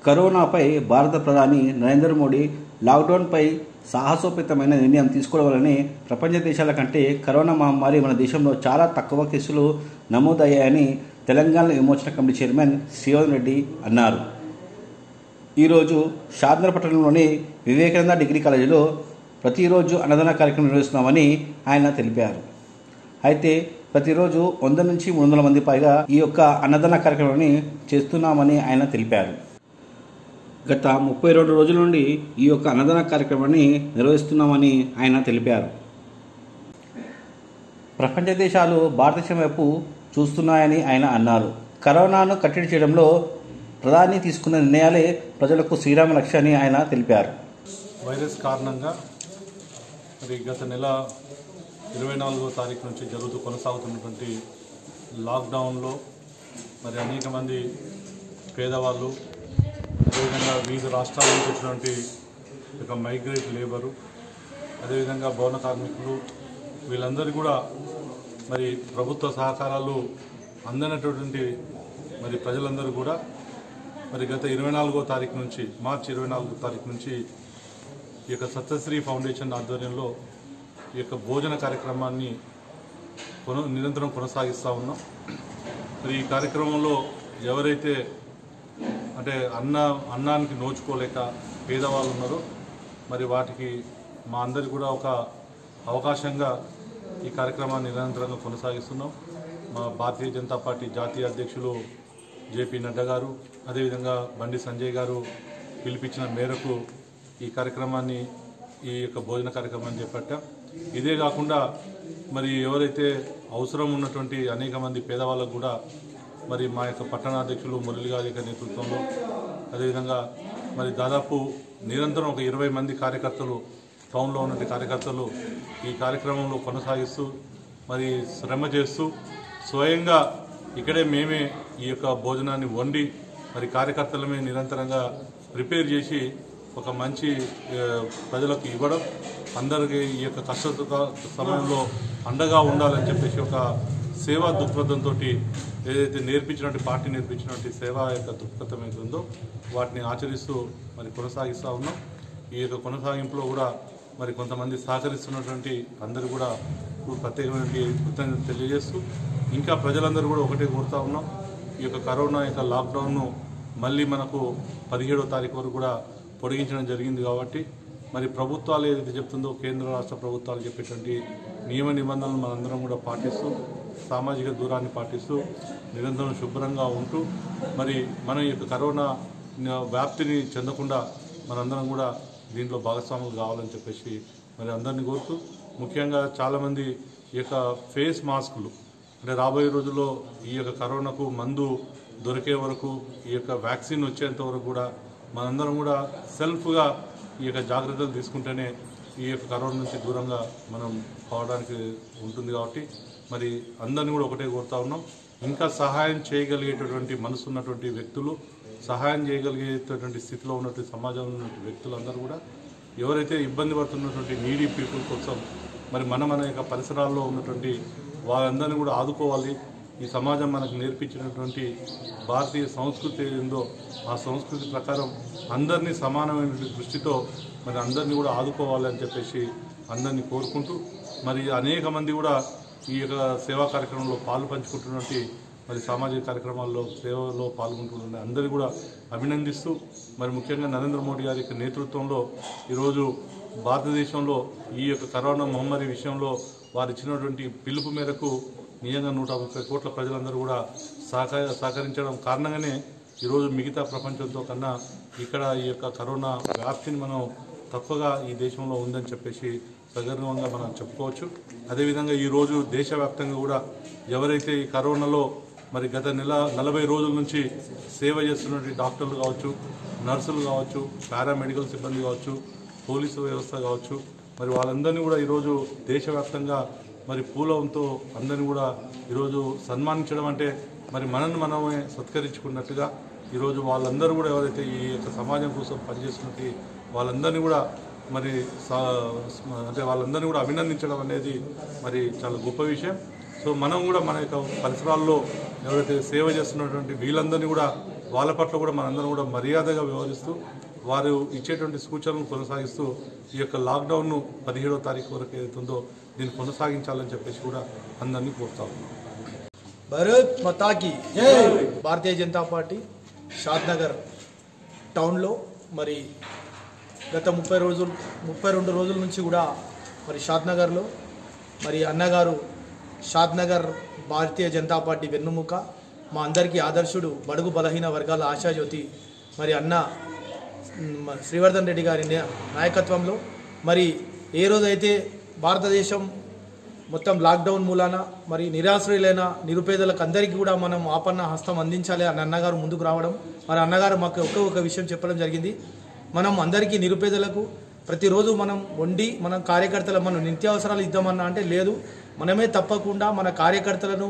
కరోనాపై భారత ప్రధాని నరేంద్ర మోడీ లాక్డౌన్పై సాహసోపేతమైన నిర్ణయం తీసుకోవడం వల్లనే ప్రపంచ దేశాల కంటే కరోనా మహమ్మారి మన దేశంలో చాలా తక్కువ కేసులు నమోదయ్యాయని తెలంగాణ విమోచన కమిటీ చైర్మన్ శ్రీవర్ధన్ రెడ్డి అన్నారు. ఈరోజు షాద్నగర్ పట్టణంలోని వివేకానంద డిగ్రీ కాలేజీలో ప్రతిరోజు అన్నదాన కార్యక్రమం నిర్వహిస్తున్నామని ఆయన తెలిపారు. అయితే ప్రతిరోజు 100 నుంచి 300 మంది పైగా ఈ యొక్క అన్నదాన కార్యక్రమాన్ని చేస్తున్నామని ఆయన తెలిపారు. గత 32 రోజుల నుండి ఈ యొక్క అన్నదాన కార్యక్రమాన్ని నిర్వహిస్తున్నామని ఆయన తెలిపారు. ప్రపంచ దేశాలు భారతదేశం వైపు చూస్తున్నాయని ఆయన అన్నారు. కరోనాను కట్టడి చేయడంలో ప్రధాని తీసుకున్న నిర్ణయాలే ప్రజలకు శ్రీరామ రక్ష అని ఆయన తెలిపారు. వైరస్ కారణంగా మరి గత నెల 24వ తారీఖు నుంచి కొనసాగుతున్నటువంటి లాక్డౌన్లో మరి అనేక మంది పేదవాళ్ళు, అదేవిధంగా వివిధ రాష్ట్రాల నుంచి వచ్చినటువంటి మైగ్రేట్ లేబరు, అదేవిధంగా భవన కార్మికులు, వీళ్ళందరూ కూడా మరి ప్రభుత్వ సహకారాలు అందనటువంటి మరి ప్రజలందరూ కూడా మరి గత 24వ తారీఖు నుంచి మార్చి 24వ తారీఖు నుంచి ఈ యొక్క సత్యశ్రీ ఫౌండేషన్ ఆధ్వర్యంలో ఈ యొక్క భోజన కార్యక్రమాన్ని నిరంతరం కొనసాగిస్తూ ఉన్నాం. మరి ఈ కార్యక్రమంలో ఎవరైతే అంటే అన్నానికి నోచుకోలేక పేదవాళ్ళు ఉన్నారో మరి వాటికి మా అందరికి కూడా ఒక అవకాశంగా ఈ కార్యక్రమాన్ని నిరంతరంగా కొనసాగిస్తున్నాం. మా భారతీయ జనతా పార్టీ జాతీయ అధ్యక్షులు జేపీ నడ్డా గారు, అదేవిధంగా బండి సంజయ్ గారు పిలిపించిన మేరకు ఈ కార్యక్రమాన్ని ఈ యొక్క భోజన కార్యక్రమాన్ని చేపట్టాం. ఇదే కాకుండా మరి ఎవరైతే అవసరం ఉన్నటువంటి అనేక మంది పేదవాళ్ళకు కూడా మరి మా యొక్క పట్టణాధ్యక్షులు మురళి గారి యొక్క నేతృత్వంలో, అదేవిధంగా మరి దాదాపు నిరంతరం ఒక 20 మంది కార్యకర్తలు, టౌన్లో ఉన్నటువంటి కార్యకర్తలు ఈ కార్యక్రమంలో కొనసాగిస్తూ మరి శ్రమ చేస్తూ స్వయంగా ఇక్కడే మేమే ఈ యొక్క భోజనాన్ని వండి మరి కార్యకర్తలమే నిరంతరంగా ప్రిపేర్ చేసి ఒక మంచి ప్రజలకు ఇవ్వడం, అందరికీ ఈ యొక్క కష్ట సమయంలో అండగా ఉండాలని చెప్పేసి ఒక సేవా దృక్పథంతో ఏదైతే పార్టీ నేర్పించినటువంటి సేవా యొక్క దృక్పథం ఏది ఉందో వాటిని ఆచరిస్తూ మరి కొనసాగిస్తూ ఉన్నాం. ఈ యొక్క కొనసాగింపులో కూడా మరి కొంతమంది సహకరిస్తున్నటువంటి అందరూ కూడా ప్రత్యేకమైన కృతజ్ఞతలు తెలియజేస్తూ ఇంకా ప్రజలందరూ కూడా ఒకటే కోరుతూ ఉన్నాం. ఈ యొక్క కరోనా యొక్క లాక్డౌన్ను మళ్ళీ మనకు 17వ తారీఖు వరకు కూడా పొడిగించడం జరిగింది. కాబట్టి మరి ప్రభుత్వాలు ఏదైతే చెప్తుందో కేంద్ర రాష్ట్ర ప్రభుత్వాలు చెప్పేటువంటి నియమ నిబంధనలు మనందరం కూడా పాటిస్తూ సామాజిక దూరాన్ని పాటిస్తూ నిరంతరం శుభ్రంగా ఉంటూ మరి మన యొక్క కరోనా వ్యాప్తిని చెందకుండా మనందరం కూడా దీంట్లో భాగస్వాములు కావాలని చెప్పేసి మరి అందరినీ కోరుతూ ముఖ్యంగా చాలామంది ఈ యొక్క ఫేస్ మాస్కులు అంటే రాబోయే రోజుల్లో ఈ యొక్క కరోనాకు మందు దొరికే వరకు ఈ యొక్క వ్యాక్సిన్ వచ్చేంత వరకు కూడా మనందరం కూడా సెల్ఫ్గా ఈ యొక్క జాగ్రత్తలు తీసుకుంటేనే ఈ యొక్క కరోనా నుంచి దూరంగా మనం పోవడానికి ఉంటుంది. కాబట్టి మరి అందరినీ కూడా ఒకటే కోరుతా ఉన్నాం. ఇంకా సహాయం చేయగలిగేటటువంటి మనసు ఉన్నటువంటి వ్యక్తులు, సహాయం చేయగలిగేటటువంటి స్థితిలో ఉన్నటువంటి సమాజంలో ఉన్నటువంటి వ్యక్తులందరూ కూడా ఎవరైతే ఇబ్బంది పడుతున్నటువంటి నీడీ పీపుల్ కోసం మరి మన యొక్క పరిసరాల్లో ఉన్నటువంటి వాళ్ళందరినీ కూడా ఆదుకోవాలి. ఈ సమాజం మనకు నేర్పించినటువంటి భారతీయ సంస్కృతి ఏందో ఆ సంస్కృతి ప్రకారం అందరినీ సమానమైన దృష్టితో మరి అందరినీ కూడా ఆదుకోవాలని చెప్పేసి అందరినీ కోరుకుంటూ మరి అనేక మంది కూడా ఈ యొక్క సేవా కార్యక్రమంలో పాలు పంచుకుంటున్నటువంటి మరి సామాజిక కార్యక్రమాల్లో సేవలో పాల్గొంటున్న అందరినీ కూడా అభినందిస్తూ మరి ముఖ్యంగా నరేంద్ర మోడీ గారి యొక్క నేతృత్వంలో ఈరోజు భారతదేశంలో ఈ యొక్క కరోనా మహమ్మారి విషయంలో వారు ఇచ్చినటువంటి పిలుపు మేరకు నిజంగా 130 కోట్ల ప్రజలందరూ కూడా సహకరించడం కారణంగానే ఈరోజు మిగతా ప్రపంచంతో కన్నా ఇక్కడ ఈ యొక్క కరోనా వ్యాప్తిని మనం తక్కువగా ఈ దేశంలో ఉందని చెప్పేసి సగర్వంగా మనం చెప్పుకోవచ్చు. అదేవిధంగా ఈరోజు దేశవ్యాప్తంగా కూడా ఎవరైతే ఈ కరోనాలో మరి గత 40 రోజుల నుంచి సేవ చేస్తున్నటువంటి డాక్టర్లు కావచ్చు, నర్సులు కావచ్చు, పారామెడికల్ సిబ్బంది కావచ్చు, పోలీసు వ్యవస్థ కావచ్చు, మరి వాళ్ళందరినీ కూడా ఈరోజు దేశవ్యాప్తంగా మరి పూలంతో అందరినీ కూడా ఈరోజు సన్మానించడం అంటే మరి మనమే సత్కరించుకున్నట్టుగా ఈరోజు వాళ్ళందరూ కూడా ఎవరైతే ఈ యొక్క సమాజం కోసం పనిచేస్తున్నట్టు వాళ్ళందరినీ కూడా మరి అంటే వాళ్ళందరినీ కూడా అభినందించడం అనేది మరి చాలా గొప్ప విషయం. సో మనం కూడా మన యొక్క పరిసరాల్లో ఎవరైతే సేవ చేస్తున్నటువంటి వీళ్ళందరినీ కూడా వాళ్ళ పట్ల కూడా మనందరం కూడా మర్యాదగా వ్యవహరిస్తూ వారు ఇచ్చేటువంటి సూచనలను కొనసాగిస్తూ ఈ యొక్క లాక్డౌన్ను 17వ తారీఖు వరకు ఏదైతుందో దీన్ని కొనసాగించాలని చెప్పేసి కూడా అందరినీ కోరుతా ఉన్నాం. భారత్ మాతా కీ జై. భారతీయ జనతా పార్టీ షాద్నగర్ టౌన్లో మరి గత 32 రోజుల నుంచి కూడా మరి షాద్నగర్లో మరి అన్నగారు షాద్నగర్ భారతీయ జనతా పార్టీ వెన్నుముక, మా అందరికీ ఆదర్శుడు, బడుగు బలహీన వర్గాల ఆశాజ్యోతి మరి అన్న శ్రీవర్ధన్ రెడ్డి గారి నాయకత్వంలో మరి ఏ రోజైతే భారతదేశం మొత్తం లాక్డౌన్ మూలాన మరి నిరాశ్రయులైన నిరుపేదలకు అందరికీ కూడా మనం ఆపన్న హస్తం అందించాలి అని అన్నగారు ముందుకు రావడం, మరి అన్నగారు మాకు ఒక విషయం చెప్పడం జరిగింది. మనం అందరికీ నిరుపేదలకు ప్రతిరోజు మనం వండి మనం కార్యకర్తలు మనం నిత్యావసరాలు ఇద్దామన్నా అంటే లేదు, మనమే తప్పకుండా మన కార్యకర్తలను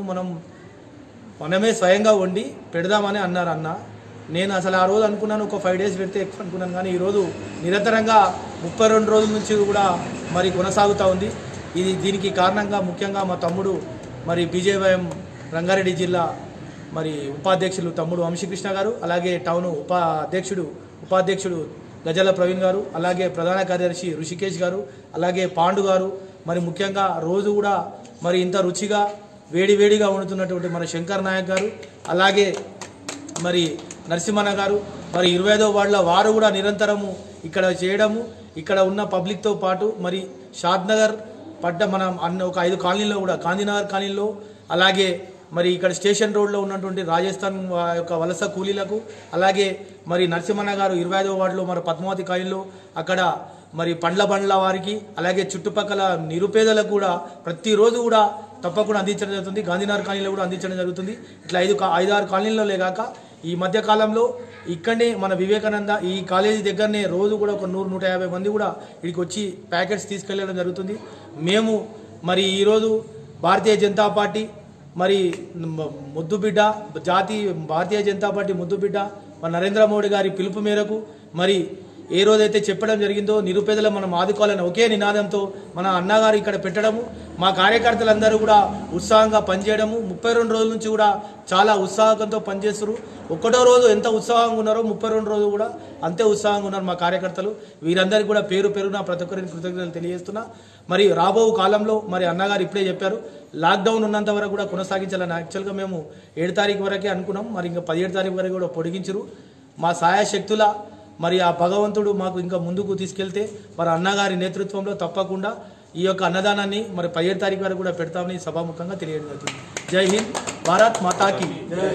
మనమే స్వయంగా వండి పెడదామని అన్నారు అన్న. నేను అసలు ఆ రోజు అనుకున్నాను ఒక 5 days పెడితే ఎక్కువ అనుకున్నాను, కానీ ఈరోజు నిరంతరంగా 32 రోజుల నుంచి కూడా మరి కొనసాగుతూ ఉంది. దీనికి కారణంగా ముఖ్యంగా మా తమ్ముడు మరి బీజేవైఎం రంగారెడ్డి జిల్లా మరి ఉపాధ్యక్షులు తమ్ముడు వంశీకృష్ణ గారు, అలాగే టౌన్ ఉపాధ్యక్షుడు గజల ప్రవీణ్ గారు, అలాగే ప్రధాన కార్యదర్శి ఋషికేష్ గారు, అలాగే పాండు గారు, మరి ముఖ్యంగా రోజు కూడా మరి ఇంత రుచిగా వేడివేడిగా వండుతున్నటువంటి మన శంకర్ నాయక్ గారు, అలాగే మరి నరసింహన్న గారు, మరి 25వ వార్డుల వారు కూడా నిరంతరము ఇక్కడ చేయడము, ఇక్కడ ఉన్న పబ్లిక్తో పాటు మరి షాద్నగర్ పడ్డ మనం ఒక 5 కాలనీలో కూడా గాంధీనగర్ కాలనీలో, అలాగే మరి ఇక్కడ స్టేషన్ రోడ్లో ఉన్నటువంటి రాజస్థాన్ యొక్క వలస కూలీలకు, అలాగే మరి నరసింహన్న గారు 25వ వార్డులో మరి పద్మావతి కాలనీలో అక్కడ మరి పండ్ల వారికి, అలాగే చుట్టుపక్కల నిరుపేదలకు కూడా ప్రతిరోజు కూడా తప్పకుండా అందించడం జరుగుతుంది. గాంధీనగర్ కాలనీలో కూడా అందించడం జరుగుతుంది. ఇట్లా 5-6 కాలనీల్లో లేగాక ఈ మధ్యకాలంలో ఇక్కడనే మన వివేకానంద ఈ కాలేజీ దగ్గరనే రోజు కూడా ఒక 100-150 మంది కూడా ఇక్కడికి వచ్చి ప్యాకెట్స్ తీసుకెళ్ళడం జరుగుతుంది. మేము మరి ఈరోజు భారతీయ జనతా పార్టీ మరి ముద్దుబిడ్డ భారతీయ జనతా పార్టీ ముద్దుబిడ్డ మన నరేంద్ర మోడీ గారి పిలుపు మేరకు మరి ఏ రోజైతే చెప్పడం జరిగిందో నిరుపేదలు మనం ఆదుకోవాలని ఒకే నినాదంతో మన అన్నగారు ఇక్కడ పెట్టడము, మా కార్యకర్తలందరూ కూడా ఉత్సాహంగా పనిచేయడము, 32 రోజుల నుంచి కూడా చాలా ఉత్సాహంతో పనిచేస్తారు. 1వ రోజు ఎంత ఉత్సాహంగా ఉన్నారో 32 రోజులు కూడా అంతే ఉత్సాహంగా ఉన్నారు మా కార్యకర్తలు. వీరందరికీ కూడా పేరున ప్రతి ఒక్కరికి కృతజ్ఞతలు తెలియజేస్తున్నా. మరి రాబో కాలంలో మరి అన్నగారు ఇప్పుడే చెప్పారు లాక్డౌన్ ఉన్నంత వరకు కూడా కొనసాగించాలని. యాక్చువల్గా మేము 7 తారీఖు వరకే అనుకున్నాం, మరి ఇంకా 17 తారీఖు వరకు కూడా పొడిగించరు. మా సాయశక్తుల మరి ఆ భగవంతుడు మాకు ఇంకా ముందుకు తీసుకెళ్తే మరి అన్నగారి నేతృత్వంలో తప్పకుండా ఈ యొక్క అన్నదానాన్ని మరి 17 తారీఖు వరకు కూడా పెడతామని సభాముఖంగా తెలియడం జరుగుతుంది. జై హింద్, భారత్ మాతాకి జై.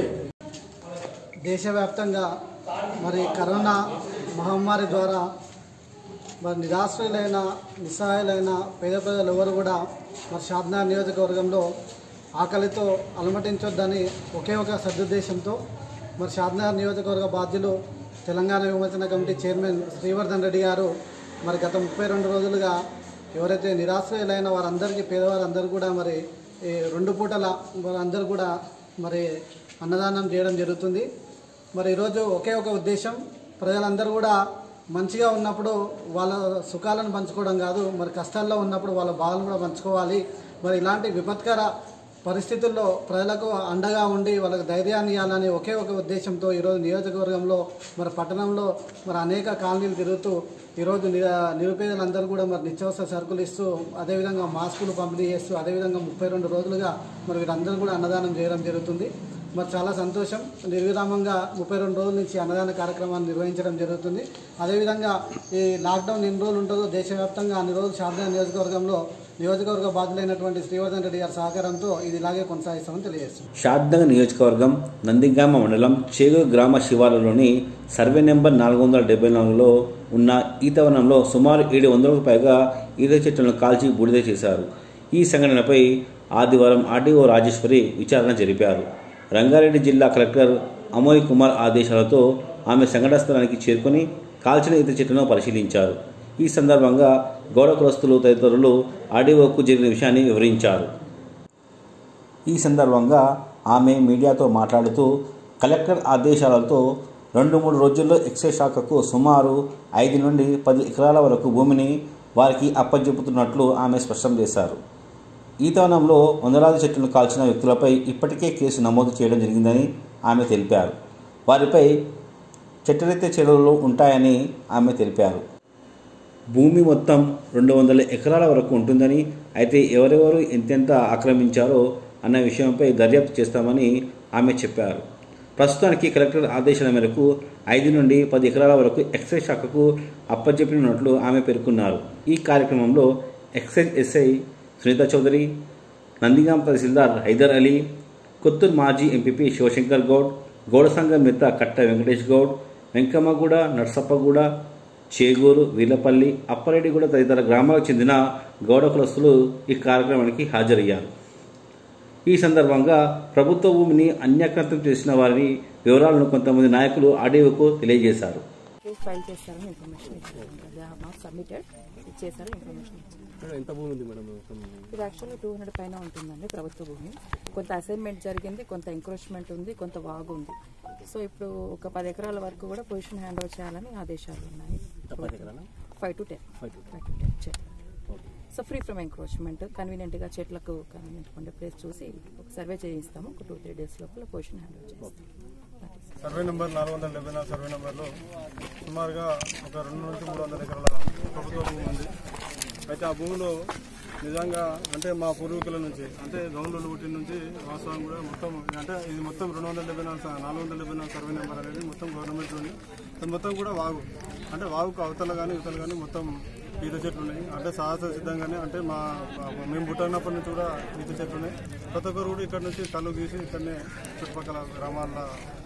దేశవ్యాప్తంగా మరి కరోనా మహమ్మారి ద్వారా మరి నిరాశ్రయులైన నిస్సహాయులైన పేద ప్రజలు ఎవరు కూడా మరి షాద్నగర్ నియోజకవర్గంలో ఆకలితో అలమటించొద్దని ఒకే ఒక సదుద్దేశంతో మరి షాద్నగర్ నియోజకవర్గ బాధ్యులు తెలంగాణ విమోచన కమిటీ చైర్మన్ శ్రీవర్ధన్ రెడ్డి గారు మరి గత 32 రోజులుగా ఎవరైతే నిరాశ్రయులైన వారందరికీ పేదవారందరూ కూడా మరి 2 పూటల వారందరూ కూడా మరి అన్నదానం చేయడం జరుగుతుంది. మరి ఈరోజు ఒకే ఒక ఉద్దేశం, ప్రజలందరూ కూడా మంచిగా ఉన్నప్పుడు వాళ్ళ సుఖాలను పంచుకోవడం కాదు, మరి కష్టాల్లో ఉన్నప్పుడు వాళ్ళ బాధలు కూడా పంచుకోవాలి. మరి ఇలాంటి విపత్కర పరిస్థితుల్లో ప్రజలకు అండగా ఉండి వాళ్ళకి ధైర్యాన్ని ఇవ్వాలని ఒకే ఒక ఉద్దేశంతో ఈరోజు నియోజకవర్గంలో మరి పట్టణంలో మరి అనేక కాలనీలు తిరుగుతూ ఈరోజు నిరుపేదలందరూ కూడా మరి నిత్యావసర సరుకులు ఇస్తూ అదేవిధంగా మాస్కులు పంపిణీ చేస్తూ అదేవిధంగా 32 రోజులుగా మరి వీరందరూ కూడా అన్నదానం చేయడం జరుగుతుంది. మరి చాలా సంతోషం. నిర్విరామంగా 32 రోజుల నుంచి అన్నదాన కార్యక్రమాన్ని నిర్వహించడం జరుగుతుంది. అదేవిధంగా ఈ లాక్డౌన్ ఎన్ని రోజులు ఉంటుందో దేశవ్యాప్తంగా అన్ని రోజులు షాద్నగర్ నియోజకవర్గ బాధ్యులైనటువంటి శ్రీవర్ధన్ రెడ్డి గారి సహకారంతో ఇది ఇలాగే కొనసాగిస్తామని తెలియజేస్తుంది. షాద్నగర్ నియోజకవర్గం నందిగామ మండలం చేగూరు గ్రామ శివారులోని సర్వే నెంబర్ 474లో ఉన్న ఈతవనంలో సుమారు 700కు పైగా ఈత చెట్లను కాల్చి బూడిద చేశారు. ఈ సంఘటనపై ఆదివారం ఆర్డీఓ రాజేశ్వరి విచారణ జరిపారు. రంగారెడ్డి జిల్లా కలెక్టర్ అమోయ్ కుమార్ ఆదేశాలతో ఆమె సంఘటన స్థలానికి చేరుకుని కాల్చిన ఈత చెట్టును పరిశీలించారు. ఈ సందర్భంగా గౌడ కులస్తులు తదితరులు ఆర్డీఓకు జరిగిన విషయాన్ని వివరించారు. ఈ సందర్భంగా ఆమె మీడియాతో మాట్లాడుతూ కలెక్టర్ ఆదేశాలతో 2-3 రోజుల్లో ఎక్సైజ్ శాఖకు సుమారు 5 నుండి 10 ఎకరాల వరకు భూమిని వారికి అప్పజెపుతున్నట్లు ఆమె స్పష్టం చేశారు. ఈతవనంలో వందలాది చెట్లను కాల్చిన వ్యక్తులపై ఇప్పటికే కేసు నమోదు చేయడం జరిగిందని ఆమె తెలిపారు. వారిపై చట్టరీత్యా చర్యలు ఉంటాయని ఆమె తెలిపారు. భూమి మొత్తం 200 ఎకరాల వరకు ఉంటుందని, అయితే ఎవరెవరు ఎంతెంత ఆక్రమించారో అన్న విషయంపై దర్యాప్తు చేస్తామని ఆమె చెప్పారు. ప్రస్తుతానికి కలెక్టర్ ఆదేశాల మేరకు 5 నుండి 10 ఎకరాల వరకు ఎక్సైజ్ శాఖకు అప్పచెప్పినట్లు ఆమె పేర్కొన్నారు. ఈ కార్యక్రమంలో ఎక్సైజ్ ఎస్ఐ సునీత చౌదరి, నందిగాం తహసీల్దార్ హైదర్ అలీ, కొత్తూరు మాజీ ఎంపీపీ శివశంకర్ గౌడ్, గౌడ సంఘం నేత కట్ట వెంకటేష్ గౌడ్, వెంకమ్మగూడ, నర్సప్పగూడ, చేగూరు, వీలపల్లి, అప్పారెడ్డిగూడ తదితర గ్రామాలకు చెందిన గౌడ కులస్తులు ఈ కార్యక్రమానికి హాజరయ్యారు. ఈ సందర్భంగా ప్రభుత్వ భూమిని అన్యాక్రాంతం చేసిన వారి వివరాలను కొంతమంది నాయకులు ఆర్డీఓకు తెలియజేశారు. ఫైల్ చేస్తారని ఇన్ఫర్మేషన్ ఇచ్చారు. ఎంత భూమి ఉంది మేడం? ఇది యాక్చువల్లీ 200 పైన ఉంటుందండి ప్రభుత్వ భూమి. కొంత అసైన్మెంట్ జరిగింది, కొంత ఎంక్రోచ్మెంట్ ఉంది, కొంత వాగు ఉంది. సో ఇప్పుడు ఒక 10 ఎకరాల వరకు కూడా పొజిషన్ హ్యాండ్ ఓవర్ చేయాలని ఆదేశాలు ఉన్నాయి. 5 to 10 so free from encroachment, కన్వీనియంట్గా చెట్లకు కన్వీనియంట్ ఉండే ప్లేస్ చూసి ఒక సర్వే చేయిస్తాము. ఒక 2-3 days లోపల పొజిషన్ హ్యాండ్ ఓవర్ చేస్తాం. సర్వే నెంబర్ 474 సర్వే నెంబర్లో సుమారుగా ఒక 200 నుంచి 300 ఎకరాల ప్రభుత్వ భూమి ఉంది. అయితే ఆ భూమిలో నిజంగా అంటే మా పూర్వీకుల నుంచి అంటే గౌన్లలో పుట్టిన నుంచి వాస్తవం కూడా మొత్తం అంటే ఇది మొత్తం 474 సర్వే నెంబర్ అనేది మొత్తం గవర్నమెంట్లోని అది మొత్తం కూడా వాగు. అంటే వాగుకు అవతల కానీ ఇవతల కానీ మొత్తం ఈత చెట్లు ఉన్నాయి. అంటే సహజ సిద్ధంగానే అంటే మేము పుట్టినప్పటి నుంచి కూడా ఈత చెట్లు ఉన్నాయి. ప్రతి ఒక్కరు కూడా ఇక్కడ నుంచి కళ్ళు గీసి ఇక్కడనే చుట్టుపక్కల గ్రామాల్లో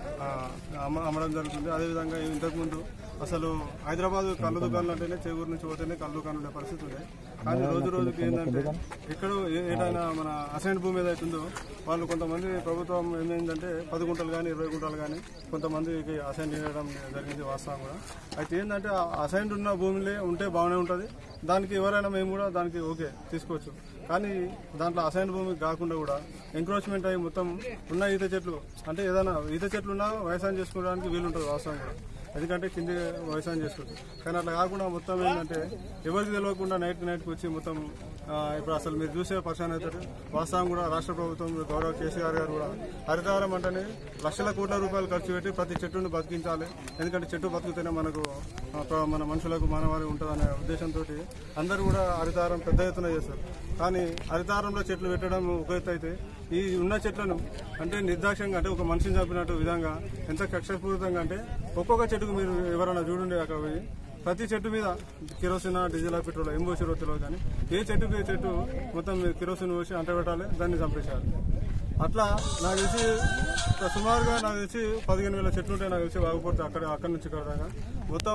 అమ్మడం జరుగుతుంది. అదేవిధంగా ఇంతకుముందు అసలు హైదరాబాద్ కళ్ళు దుకాణాలు అంటేనే చేగూరు నుంచి పోతేనే కళ్ళు దుకాణాలు ఉండే పరిస్థితి ఉంది. కానీ రోజు రోజుకి ఏంటంటే ఇక్కడ ఏదైనా మన అసైన్ భూమి ఏదైతుందో వాళ్ళు కొంతమంది ప్రభుత్వం ఏమైందంటే 10 గుంటలు కానీ 20 గుంటలు కానీ కొంతమందికి అసైన్ చేయడం జరిగింది వాస్తవం కూడా. అయితే ఏంటంటే అసైన్ ఉన్న భూమిలో ఉంటే బాగానే ఉంటుంది, దానికి ఎవరైనా మేము కూడా దానికి ఓకే తీసుకోవచ్చు. కానీ దాంట్లో అసైన్ భూమి కాకుండా కూడా ఎంక్రోచ్మెంట్ అయ్యి మొత్తం ఉన్న ఈత చెట్లు అంటే ఏదైనా ఈత చెట్లు ఉన్నా వ్యవసాయం చేసుకోవడానికి వీలుంటుంది వాస్తవం కూడా. ఎందుకంటే కింద వ్యవసాయం చేసుకోవచ్చు. కానీ అట్లా కాకుండా మొత్తం ఏంటంటే ఎవరికి తెలియకుండా నైట్కి వచ్చి మొత్తం ఇప్పుడు అసలు మీరు చూసే పరిశాన్ అవుతారు. వాస్తవం కూడా రాష్ట్ర ప్రభుత్వం గౌరవ కేసీఆర్ గారు కూడా హరితహారం అంటేనే లక్షల కోట్ల రూపాయలు ఖర్చు పెట్టి ప్రతి చెట్టును బతికించాలి. ఎందుకంటే చెట్టు బతుకుతేనే మనకు మన మనుషులకు మానవాళి ఉంటుందనే ఉద్దేశంతో అందరూ కూడా హరితహారం పెద్ద ఎత్తున చేస్తారు. కానీ హరితహారంలో చెట్లు పెట్టడం ఒక ఎత్తు అయితే ఈ ఉన్న చెట్లను అంటే నిర్దాక్ష్యంగా అంటే ఒక మనిషిని చంపినట్టు విధంగా ఎంత కక్షపూరితంగా అంటే ఒక్కొక్క చెట్టుకు మీరు ఎవరైనా చూడండి అక్కడ పోయి ప్రతి చెట్టు మీద కిరోసిన్, డీజిల్, పెట్రోల్ ఏం పోసి తెలియదు. కానీ ఏ చెట్టు మొత్తం కిరోసిన్ పోసి అంటబెట్టాలి, దాన్ని చంపేసేయాలి. అట్లా నాకు తెలిసి సుమారుగా 15,000 చెట్లు ఉంటాయి. నాకు తెలిసి వాగుపడితే అక్కడి నుంచి ఇక్కడ దాకా మొత్తం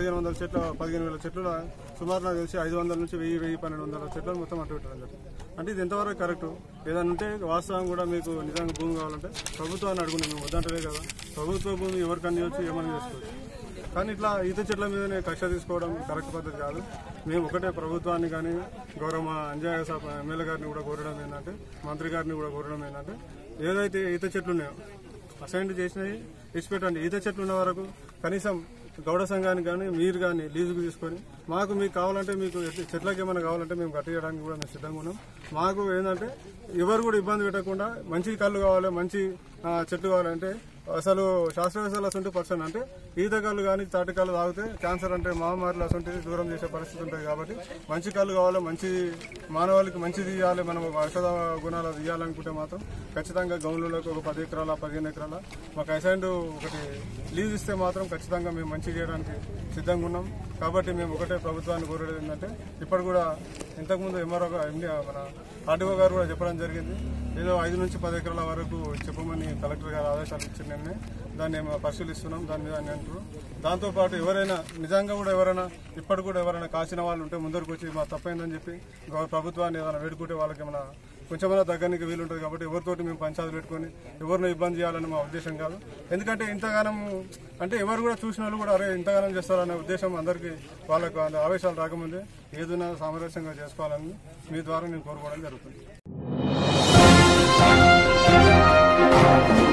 15,000 చెట్లు సుమారు నాకు తెలిసి 500 నుంచి 1,000-1,200 చెట్లను మొత్తం అట్టు పెట్టడం జరుగుతుంది. అంటే ఇది ఎంతవరకు కరెక్ట్? ఏదైనా ఉంటే వాస్తవం కూడా మీకు నిజంగా భూమి కావాలంటే ప్రభుత్వాన్ని అడుగునే, మేము వద్దంటలే కదా. ప్రభుత్వ భూమి ఎవరికన్నా చేయొచ్చు, ఏమన్నా చేసుకోవచ్చు. కానీ ఇట్లా ఈత చెట్ల మీదనే కక్ష తీసుకోవడం కరెక్ట్ పద్ధతి కాదు. మేము ఒకటే ప్రభుత్వాన్ని కానీ గౌరవ అంజయ్య ఎమ్మెల్యే గారిని కూడా కోరడం ఏంటంటే, మంత్రి గారిని కూడా కోరడం ఏంటంటే, ఏదైతే ఈత చెట్లు ఉన్నాయో అసైన్ చేసినవి ఇచ్చిపెట్టండి. ఈత చెట్లు ఉన్న వరకు కనీసం గౌడ సంఘానికి కానీ మీరు కానీ లీజుకు తీసుకొని మీకు కావాలంటే మీకు చెట్లకి ఏమైనా కావాలంటే మేము కట్టేయడానికి కూడా మేము సిద్ధంగా ఉన్నాం. మాకు ఏంటంటే ఎవరు కూడా ఇబ్బంది పెట్టకుండా మంచి కళ్ళు కావాలి, మంచి చెట్లు కావాలంటే అసలు శాస్త్రవేత్తలు అసలు పర్సన్ అంటే ఈత కళ్ళు కానీ తాటి కళ్ళు తాగితే క్యాన్సర్ అంటే మహమ్మారులు అసలు దూరం చేసే పరిస్థితి ఉంటుంది. కాబట్టి మంచి కళ్ళు కావాలి, మంచి మానవాళికి మంచిది ఇవ్వాలి, మనం ఔషధ గుణాలు ఇవ్వాలనుకుంటే మాత్రం ఖచ్చితంగా గౌన్లకు ఒక 10 ఎకరాల 15 ఎకరాల మాకు అసైన్డ్ ఒకటి లీజ్ ఇస్తే మాత్రం ఖచ్చితంగా మేము మంచి చేయడానికి సిద్ధంగా ఉన్నాం. కాబట్టి మేము ఒకటే ప్రభుత్వాన్ని కోరేది ఏంటంటే, ఇప్పుడు కూడా ఇంతకుముందు ఎంఆర్ఓ మన ఆర్డీఓ గారు కూడా చెప్పడం జరిగింది. ఏదో 5 నుంచి 10 ఎకరాల వరకు చెప్పమని కలెక్టర్ గారు ఆదేశాలు ఇచ్చింది. దాన్ని పరిశీలిస్తున్నాం. దాని మీద అంటారు. దాంతోపాటు ఎవరైనా నిజంగా కూడా ఇప్పటి కూడా ఎవరైనా కాసిన వాళ్ళు ఉంటే ముందరకు వచ్చి మా తప్పైందని చెప్పి ప్రభుత్వాన్ని ఏదైనా వేడుకుంటే వాళ్ళకి ఏమైనా కొంచెమైనా దగ్గరికి వీలుంటుంది. కాబట్టి ఎవరితోటి మేము పంచాయతీలు పెట్టుకొని ఎవరిని ఇబ్బంది చేయాలని మా ఉద్దేశం కాదు. ఎందుకంటే ఇంతగానం అంటే ఎవరు కూడా చూసిన వాళ్ళు కూడా అరే ఇంతగానం చేస్తారనే ఉద్దేశం అందరికీ వాళ్ళకు ఆవేశాలు రాకముందే ఏదైనా సామరస్యంగా చేసుకోవాలని మీ ద్వారా నేను కోరుకోవడం జరుగుతుంది.